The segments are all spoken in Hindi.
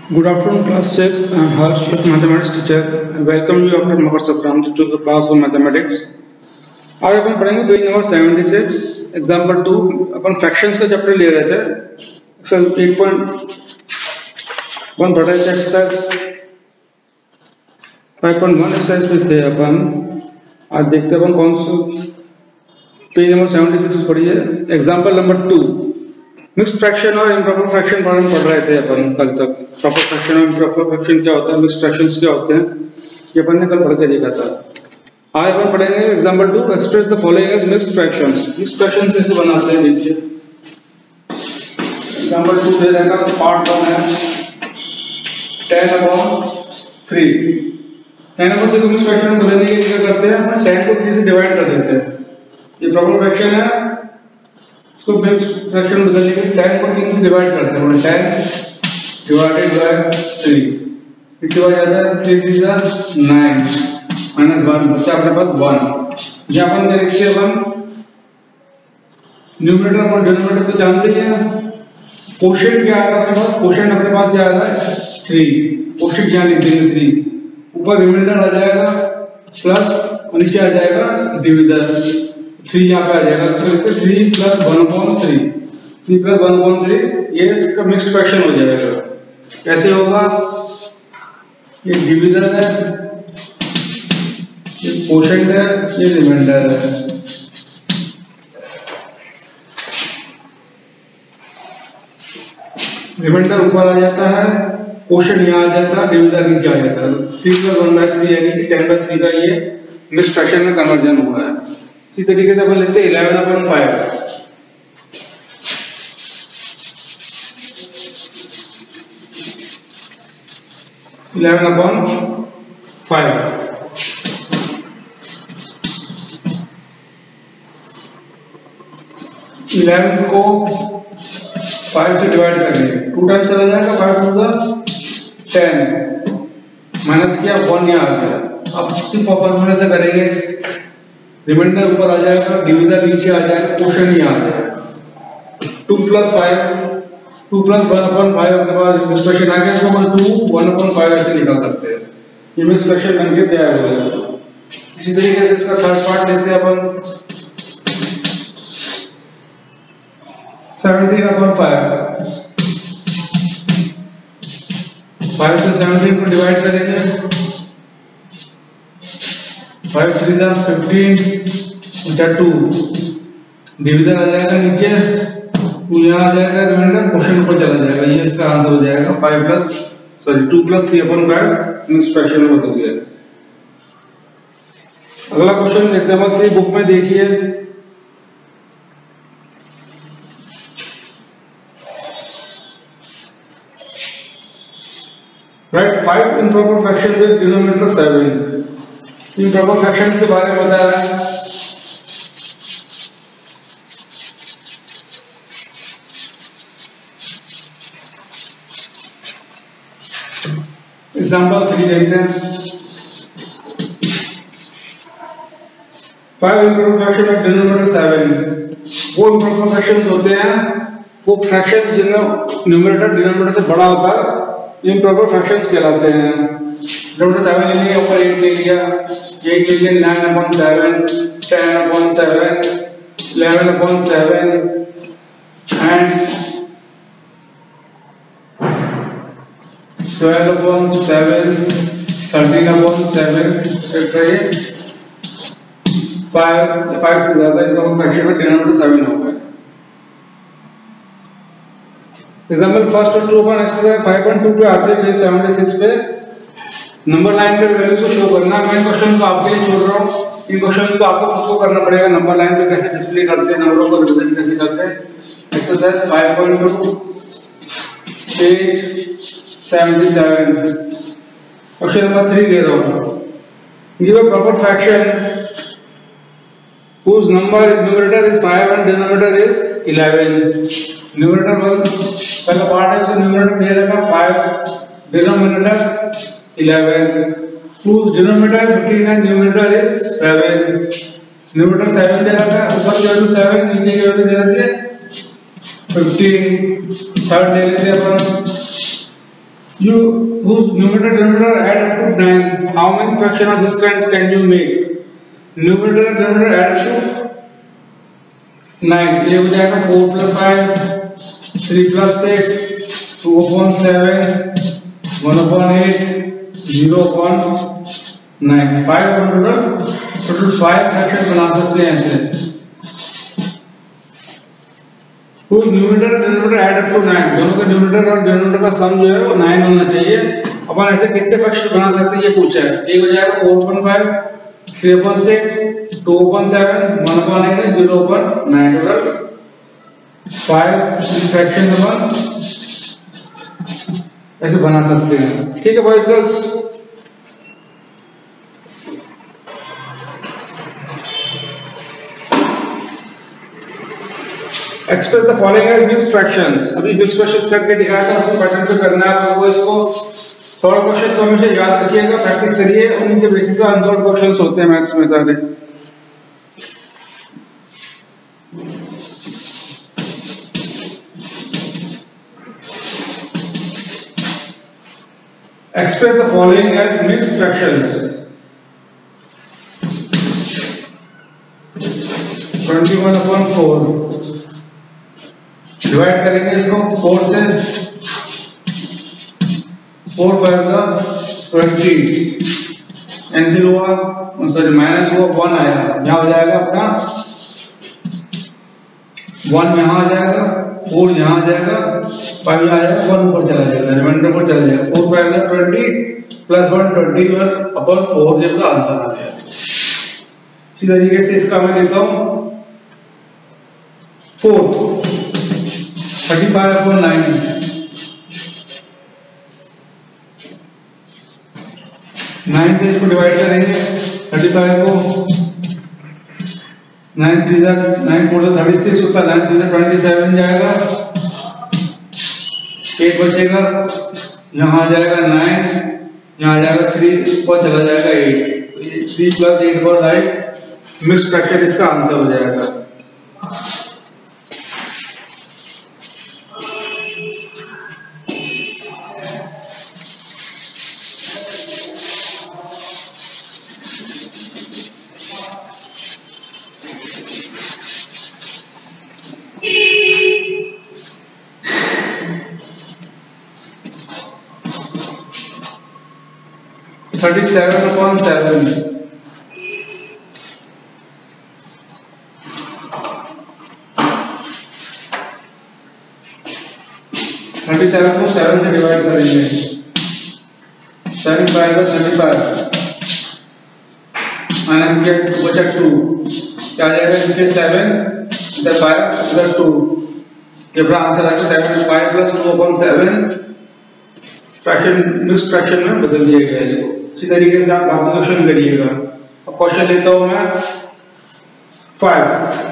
Good afternoon, class 6. I am Harsh, your mathematics teacher. I welcome you after Makar Sankranti to the class of mathematics. आज अपन पढ़ेंगे पेज नंबर 76 एग्जाम्पल 2 अपन फ्रैक्शंस का चैप्टर ले रहे थे एक्सरसाइज 8.1 पढ़ रहे थे एक्सरसाइज 5.1 एक्सरसाइज पे थे अपन आज देखते हैं अपन कौन सा पेज नंबर 76 पढ़ी है एग्जाम्पल नंबर 2 मिक्स्ड फ्रैक्शन और इम्प्रॉपर फ्रैक्शन पढ़ रहे थे अपन कल तक प्रॉपर फ्रैक्शन और इम्प्रॉपर फ्रैक्शन क्या होता है मिक्स्ड फ्रैक्शंस क्या होते हैं ये अपन ने कल पढ़ के देखा था। आज अपन पढ़ेंगे example 2 express the following as mixed fractions. Mixed fractions ऐसे बनाते हैं देखिए एग्जांपल 2 दे रहेगा पार्ट 1 है 10/3 10/3 को मिक्स्ड फ्रैक्शन में बदलने के लिए क्या करते हैं अपन 10 को 3 से डिवाइड कर देते हैं। ये प्रॉपर फ्रैक्शन है इसको मिक्स्ड फ्रैक्शन में बदलने के लिए 10 को 3 से डिवाइड करते हैं 10 डिवाइडेड बाय 3 कितनी हो जाता है 3 3 9 -1 बचा अपने पास 1। यहाँ अपन क्या लिखते हैं अपन न्यूमरेटर और डिनोमिनेटर तो जानते ही हैं। कोशेंट क्या आएगा अपने पास कोशेंट अपने पास क्या आएगा 3 कोशेंट यहाँ लिख देंगे 3 ऊपर रिमाइंडर आ जाएगा प्लस नीचे आ जाएगा डिविजन 3 यहाँ पे आ जाएगा तो लिखते 3 + 1/3 3 + 1/3 ये इसका मिक्स्ड फ्रैक्शन हो जाएगा। कैसे होगा ये डिविजन है ये कोशेंट है ये रिमाइंडर है। रिमाइंडर ऊपर आ जाता है कोशेंट यहाँ आ जाता है डिविजन नीचे आ जाता है 3 + 1/3 यानी कि 10/3 का ये मिक्स्ड फ्रैक्शन में कन्वर्जन हुआ है। इसी तरीके से अपन लेते हैं 11/5 11 को 5 से डिवाइड कर दिए 2 टाइम्स चला जाएगा 5 × 10 माइनस किया 1 यहाँ आ गया। अब सिर्फ फॉर्मूले से करेंगे रिमाइंडर ऊपर आ जाएगा डिविजन नीचे आ जाएगा क्वेश्चन यहाँ आ जाएगा 2 + 5 2 + 1/5 अपने पास मिक्स्ड फ्रैक्शन आ गया तो 2 1/5 ऐसे निकाल सकते हैं। ये मिक्स्ड फ्रैक्शन बनके तैयार हो जाएगा। इसी तरीके से इसका थर्ड पार्ट लेते हैं अपन 17/5 5 से 17 को डिवाइड करेंगे 5 3 15 2 डिवीजन आ जाएगा नीचे 2 यहाँ आ जाएगा रिमाइंडर क्वेश्चन ऊपर चला जाएगा ये इसका आंसर हो जाएगा 2 + 3/5 मिक्स्ड फ्रैक्शन में बदल गया। अगला क्वेश्चन एग्जाम्पल 3 बुक में देखिए write 5 improper fraction with denominator 7 improper fraction के बारे में बताया है। एग्जाम्पल 3 देखते हैं 5 इम्प्रॉपर फ्रैक्शन विद डिनोमिनेटर 7 वो इम्प्रॉपर फ्रैक्शंस होते हैं वो फ्रैक्शंस जिनमें न्यूमरेटर डिनोमिनेटर से बड़ा होता है इम्प्रॉपर फ्रैक्शंस कहलाते हैं। डिनोमिनेटर 7 ले लिया ऊपर 8 ले लिया 8 ले लिया 9/7 10/7 11/7 एंड 12/7 13/7 एक्सेट्रा ये 5 से ज्यादा इम्प्रॉपर फ्रैक्शन में डिनोमिनेटर 7 होगा। एग्जाम्पल फर्स्ट और 2 अपन एक्सरसाइज 5.2 पे आते हैं पेज 76 पे नंबर लाइन पे वैल्यूज को शो करना। मैं क्वेश्चन को आपके लिए छोड़ रहा हूँ इन क्वेश्चन को आपको खुद को करना पड़ेगा नंबर लाइन पे कैसे डिस्प्ले करते हैं नंबरों को रिप्रेजेंट कैसे करते हैं। एक्सरसाइज 5.2 पेज 77 क्वेश्चन नंबर 3 ले रहा हूँ give a proper fraction whose number numerator is 5 and denominator is 11 numerator पहला पार्ट है इसका न्यूमरेटर दे रखा 5 denominator 11 whose denominator 15 and numerator is 7 numerator 7 दे रखा है ऊपर की वैल्यू 7 नीचे की वैल्यू दे रखी है 15 थर्ड ले लेते हैं अपन You whose numerator and denominator add up to 9. How many fraction of this kind can you make? Numerator and denominator add up to 9. ये हो जाएगा 4 plus 5, 3 plus 6, 2 upon 7, 1 upon 8, 0 upon 9. 5 total 5 fraction बना सकते हैं ऐसे. whose numerator and denominator add up to 9. दोनों का न्यूमरेटर और डिनोमिनेटर का सम जो है वो 9 होना चाहिए. अपन ऐसे कितने फ्रैक्शन बना सकते हैं ये पूछा है. एक हो जाएगा 4/5, 3/6, 2/7, 1/8, 0/9. टोटल 5 फ्रैक्शन अपन ऐसे बना सकते हैं. ठीक है boys girls. Express the following as mixed fractions. अभी मिक्स्ड फ्रैक्शंस करके दिखाया था, उसको पैटर्न पे करना है आपको. इसको थोड़ा क्वेश्चन तो हमेशा याद रखिएगा, प्रैक्टिस करिए. उनके बेसिक का अनसॉल्व क्वेश्चंस होते हैं मैथ्स में सारे. Express the following as mixed fractions. 21/4 divide करेंगे इसको 4 से. 4 5 का 20 कैंसिल हुआ, सॉरी माइनस हुआ, 1 आया. यहाँ हो जाएगा अपना 1 यहाँ आ जाएगा, 4 यहाँ आ जाएगा, 5 यहाँ आ जाएगा, 1 ऊपर चला जाएगा, रिमाइंडर ऊपर चला जाएगा. 4 5 का 20 प्लस 1 21/4 जिसका आंसर आ गया. इसी तरीके से इसका मैं लेता हूँ 4 35/9. 9 से इसको डिवाइड करेंगे. 35 को 9 3 9 4 36 होता है. 9 3 27 जाएगा, 8 बचेगा, यहाँ आ जाएगा 9, यहाँ आ जाएगा 3, ऊपर चला जाएगा 8. 3 + 8/9 मिक्स्ड फ्रैक्शन इसका आंसर हो जाएगा. (37/7) 37 को 7 से डिवाइड करेंगे. 7 5 35 माइनस किया बचा 2. क्या आ जाएगा? नीचे 7 इधर 5 इधर 2. ये अपना आंसर आएगा 7 5 + 2/7. फ्रैक्शन मिक्स्ड फ्रैक्शन में बदल दिया गया इसको. इसी तरीके से आप बाकी क्वेश्चन करिएगा. अब क्वेश्चन लेता हूं मैं 5.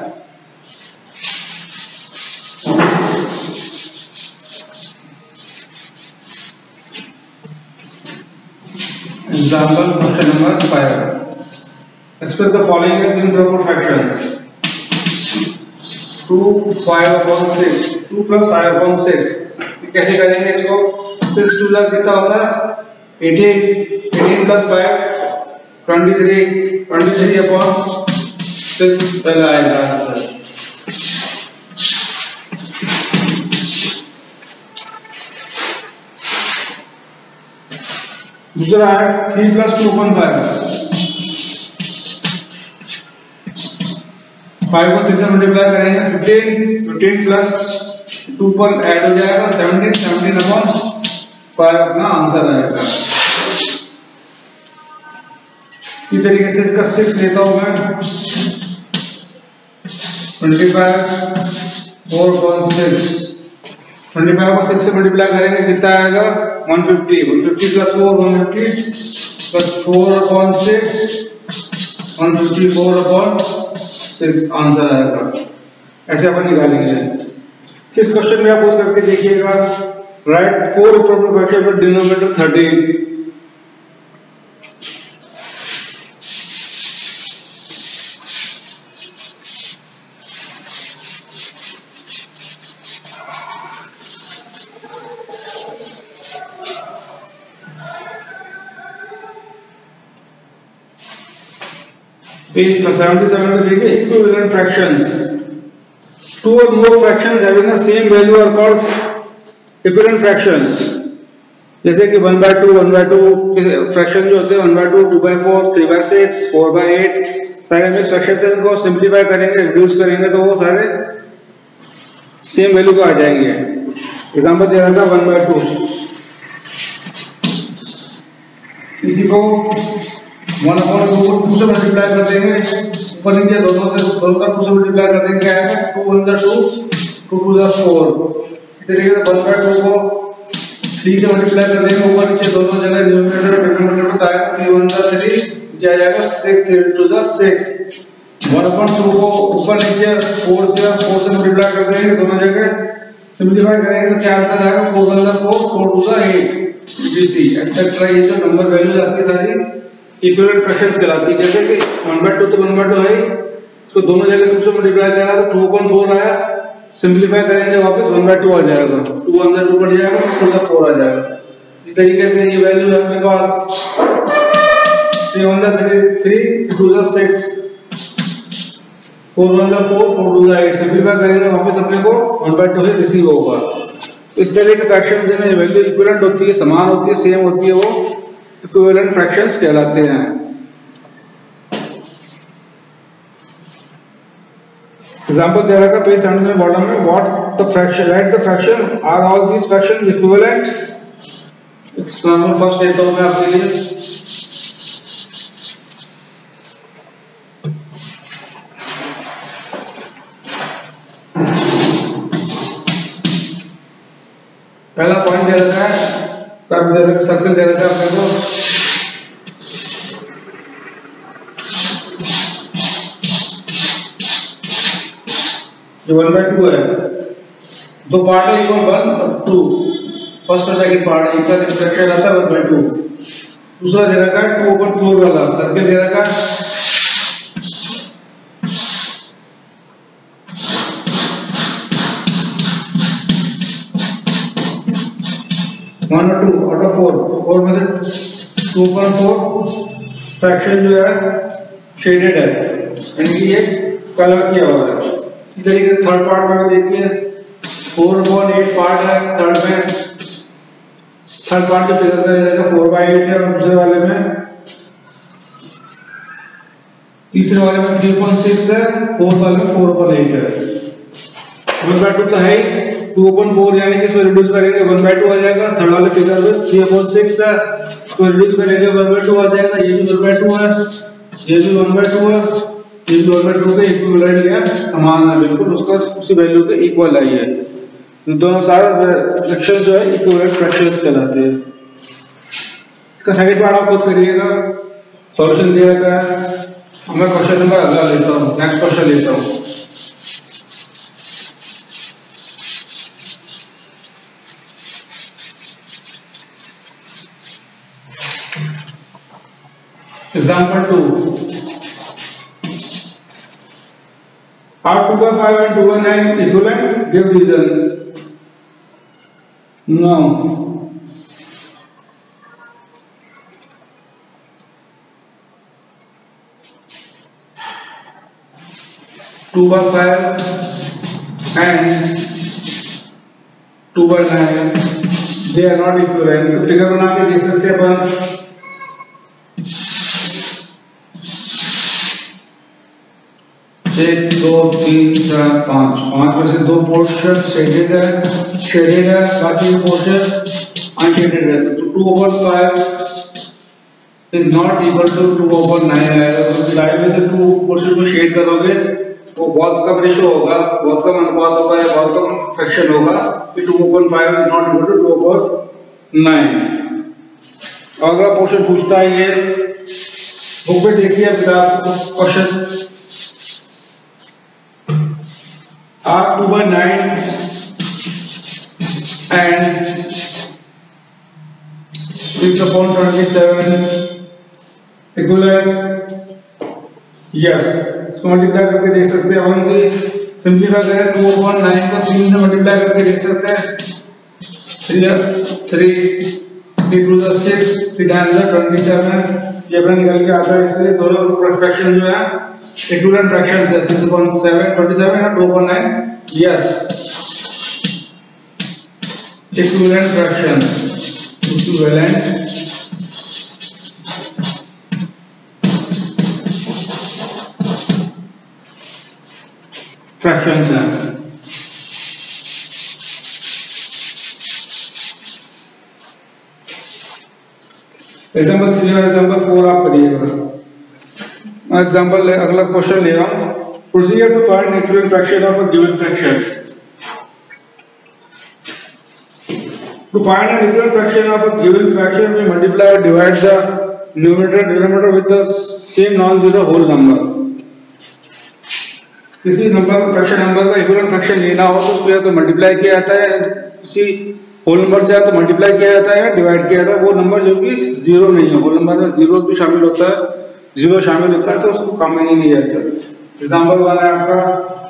Example question number 5. Express the following as improper fractions. 2 5/6 2 + 5/6. कैसे करेंगे इसको? 6 2 कितना होता है? 18 + 5 23 23/6 पहला आएगा आंसर. दूसरा है 3 + 2/5. 5 को 3 से मल्टीप्लाई करेंगे 15 + 2 पर ऐड हो जाएगा 17/5 अपना आंसर आएगा. इस तरीके से इसका 6 लेता हूं मैं. 25 4/6. 25 को 6 से मल्टीप्लाई करेंगे कितना आएगा? 150 150 + 4 150 + 4/6 154/6 आंसर आएगा. ऐसे अपन निकालेंगे. इस क्वेश्चन में आप खुद करके देखिएगा. Write 4 improper fraction with denominator 13. Page 77 में देखिए equivalent fractions. Two or more fractions having the same value are called equivalent fractions. जैसे कि 1/2 1/2 फ्रैक्शन जो होते हैं 1/2 2/4 3/6 4/8 सारे मिक्स फ्रैक्शन को सिंपलीफाई करेंगे रिड्यूस करेंगे तो वो सारे सेम वैल्यू को आ जाएंगे। एग्जांपल दे रहा था 1/2, इसी को 1/2 से मल्टीप्लाई कर देंगे ऊपर नीचे दोनों का 2 से मल्टीप्लाई कर देंगे क्या आएगा 2 1 जा 2 2 2 जा 4। इस तरीके से 1/2 को 3 से मल्टीप्लाई कर देंगे ऊपर नीचे दोनों जगह न्यूमरेटर और डिनोमिनेटर में आएगा 3 1 जा 3 जा जाएगा 6 3 2 जा 6। 1/2 को ऊपर नीचे 4 से मल्टीप्लाई कर देंगे दोनों जगह सिंपलीफाई करेंगे तो क्या आंसर आएगा 4 1 जा 4 4 2 जा 8 BC एक्सेट्रा। ये जो नंबर वैल्यूज आती है सारी इक्विवेलेंट फ्रैक्शंस कहलाती है। जैसे कि 1/2 तो 1/2 है, इसको दोनों जगह 2 से मल्टीप्लाई करा तो 2/4 आया, सिंपलीफाई करेंगे वापस 1/2 आ जाएगा, 2 अंदर 2 बढ़ जाएगा 2 का 4 आ जाएगा। इस तरीके से ये वैल्यू है अपने पास 3 1 जा 3 3 2 जा 6 4 1 जा 4 4 2 जा 8 सिंपलीफाई करेंगे वापस अपने को 1/2 से रिसीव होगा। इस तरह के फ्रैक्शंस जिनमें वैल्यू इक्विवेलेंट होती है, समान होती है, सेम होती है, वो इक्विवेलेंट फ्रैक्शंस कहलाते हैं। एग्जांपल दे रखा पेज 7 में बॉटम में what the fraction write the fraction are all these fractions equivalent. Example first लेता हूं मैं आपके लिए। पहला पॉइंट दे रखा है, कर्व दे रखा, सर्कल दे रखा है अपने को। जो 1/2 है, दो पार्ट है इक्वल 1 और 2, फर्स्ट और सेकंड पार्ट एक का रिफ्लेक्शन आता है 1/2। दूसरा दे रखा है 2/4 वाला सर्कल दे रखा है। वन और 2 आउट ऑफ 4 में से 2/4 फ्रैक्शन जो है शेडेड है, यानी कि ये कलर किया हुआ है। इस तरीके से थर्ड पार्ट में देखिए 4/8 पार्ट है, थर्ड पार्ट जो फिगर का रहेगा 4/8 है, और दूसरे वाले में तीसरे वाले में 3.6 है, फोर्थ वाले में 4/8 है। 1/2 तो है 2/4 यानी कि इसको रिड्यूस करेंगे 1/2 आ जाएगा। थर्ड वाले फिगर में 3/6 है, तो रिड्यूस करेंगे 1/2 आ जाएगा। ये भी 1/2 है, ये भी 1/2 है, ये भी 1/2 के इक्विवेलेंट या समान है, बिल्कुल उसका उसी वैल्यू के इक्वल है। ये दोनों सारे फ्रैक्शंस जो है इक्विवेलेंट फ्रैक्शंस कहलाते हैं। इसका सेकंड पार्ट आप खुद करिएगा, सॉल्यूशन दिया गया है। मैं क्वेश्चन नंबर अगला लेता हूँ, नेक्स्ट क्वेश्चन लेता हूँ। Example 2. Are 2/5 and 2/9 equivalent? Give reason. No. Two by 5 and 2/9 they are not equivalent। Figure बना के देख सकते हैं अपन। 1 2 3 4 5 5 में से 2 पोर्शन शेडेड है, बाकी पोर्शन अनशेडेड है। तो 2/5 इज नॉट इक्वल टू 2/9 आएगा, क्योंकि लाइन में से 2 पोर्शन को शेड करोगे वो बहुत कम रेशो होगा, बहुत कम अनुपात होगा या बहुत कम फ्रैक्शन होगा कि 2/5 इज नॉट इक्वल टू 2/9। अगला पोर्शन पूछता है, ये बुक में देखिए question. are 2/9 and 6/27 equivalent? Yes, इसको मल्टीप्लाई करके देख सकते हैं हम कि सिंपलीफाई करें 2/9 को 3 से मल्टीप्लाई करके देख सकते हैं। 3 3 2 6 3 9 27 ये अपना निकल के आता है, इसलिए दोनों फ्रैक्शन जो है इक्विवेलेंट फ्रैक्शंस है। 6.7 27 और 2.9 yes equivalent fractions, equivalent fractions हैं। एग्जाम्पल 3 और एग्जाम्पल 4 आप करिएगा। मैं एग्जाम्पल अगला क्वेश्चन ले रहा हूं। Procedure to find equivalent fraction of a given fraction. To find an equivalent fraction of a given fraction we multiply or divide the numerator denominator with the same non zero whole number. किसी नंबर फ्रैक्शन नंबर का इक्विवेलेंट फ्रैक्शन लेना हो तो उसको या तो मल्टीप्लाई किया जाता है, किसी होल नंबर से या तो मल्टीप्लाई किया जाता है या डिवाइड किया जाता है। वो नंबर जो कि जीरो नहीं है, होल नंबर में जीरो भी शामिल होता है, जीरो शामिल होता है तो उसको काम में नहीं लिया जाता। एग्जाम्पल 1 है आपका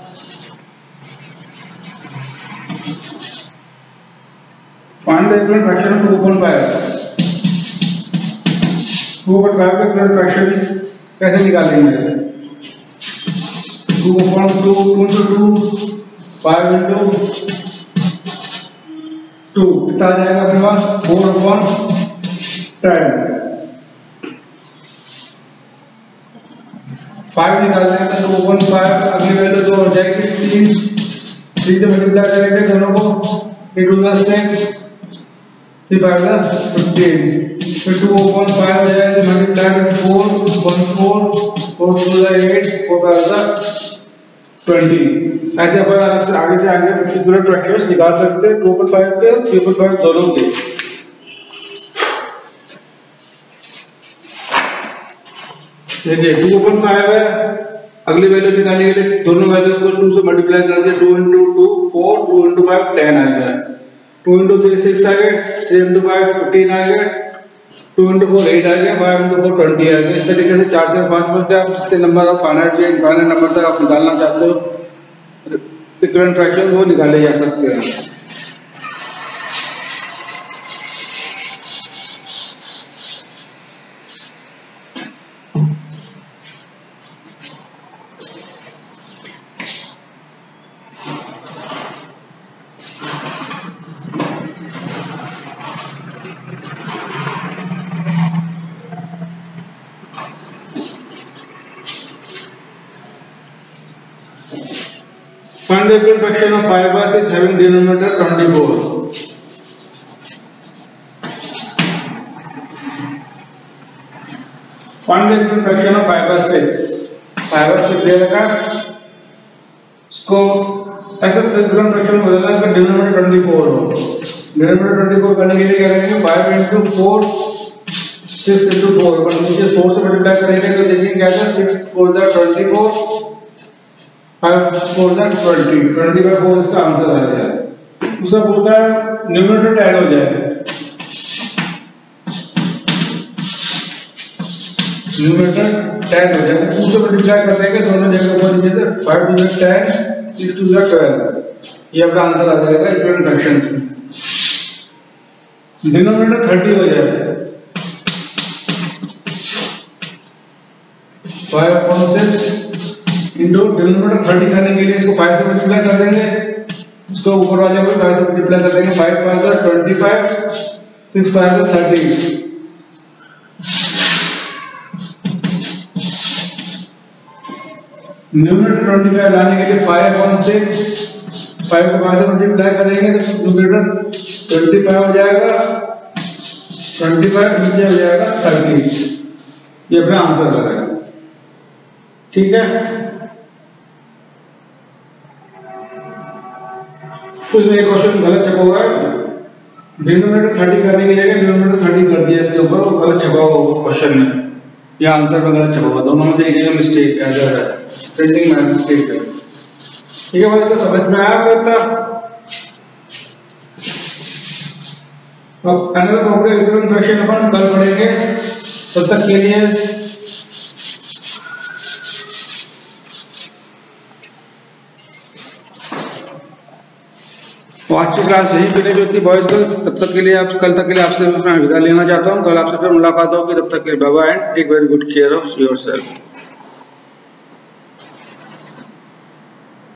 find the equivalent fraction of 2.5। 2.5 का इक्विवेलेंट फ्रैक्शन कैसे निकालेंगे? 2 into 2 5 into 2 कितना आ जाएगा अपने पास? 4/10। 5 निकालना है तो 2.5 अगली वैल्यू तो हो जाएगी 3 से मल्टीप्लाई करेंगे दोनों को, 8 to the 6 3 5 the 15, फिर 2.5 हो जाएगा multiply with 4 1 4 4 to the 8 4 5 the 20। ऐसे अपन आगे से आगे इक्विवेलेंट फ्रैक्शंस निकाल सकते हैं 2.5 के 3.5 दोनों के। देखिए 2.5 है, अगली वैल्यू निकालने के लिए दोनों वैल्यूज को 2 से मल्टीप्लाई कर दिया। 2 into 2 4, 2 into 5 10 आ गया, 2 into 3 6 आ गया, 3 into 5 15 आ गया, 2 into 4 8 आ गया, 5 into 4 20 आ गया। इस तरीके से 4 4 5 5 आप जितने नंबर ऑफ फाइनाइट या इनफाइनाइट नंबर तक आप निकालना चाहते हो इक्विवेलेंट फ्रैक्शन वो निकाले जा सकते हैं। Find the equivalent fraction of 5/6 having denominator 24. Find the equivalent fraction of 5/6. 5/6 दे रखा, इसको ऐसे इक्विवेलेंट फ्रैक्शन में बदलना, इसका डिनोमिनेटर 24 हो। डिनोमिनेटर 24 करने के लिए क्या करेंगे? 5 into 4 6 into 4 पर नीचे 4 से मल्टीप्लाई करेंगे तो देखिए क्या आता है 6 4 जा 24 5 4 जा 20 20/4 इसका आंसर आ गया। दूसरा बोलता है न्यूमरेटर 10 हो जाएगा, न्यूमरेटर 10 हो जाएगा, 2 से मल्टीप्लाई कर देंगे दोनों जगह पर नीचे से 5 2 जा 10 6 2 जा 12 ये अपना आंसर आ जाएगा इक्विवेलेंट फ्रैक्शंस में। डिनोमिनेटर 30 हो जाएगा, 5/6 इंटू डिनोमिनेटर 30 करने के लिए इसको 5 से मल्टीप्लाई कर देंगे, इसको ऊपर वाले को 5 से मल्टीप्लाई कर देंगे, 5 5 जा 25 6 5 जा 30। न्यूमरेटर 25 लाने के लिए 5/6 5 को 5 से मल्टीप्लाई करेंगे तो न्यूमरेटर 25 हो जाएगा, 25 नीचे हो जाएगा 30। ये अपना आंसर आ जाएगा। ठीक है, फिर एक क्वेश्चन गलत छपा हुआ है, डिनोमिनेटर 30 करने की जगह डिनोमिनेटर 30 कर दिया इसके ऊपर, वो गलत छपा हुआ क्वेश्चन में या आंसर में गलत छपा हुआ, दोनों में से एक जगह मिस्टेक है, प्रिंटिंग में मिस्टेक है। ठीक है भाई, तो समझ में आया आपको इतना? अब अनदर प्रॉपर्टी इक्विवेलेंट फ्रैक्शन अपन कल पढ़ेंगे, तब तक के लिए आज की क्लास यही फिनिश होती है बॉयज गर्ल्स। तब तक के लिए कल तक के लिए आपसे मैं विदा लेना चाहता हूँ। कल आपसे फिर मुलाकात होगी, तब तक के लिए bye bye and take very good care of yourself.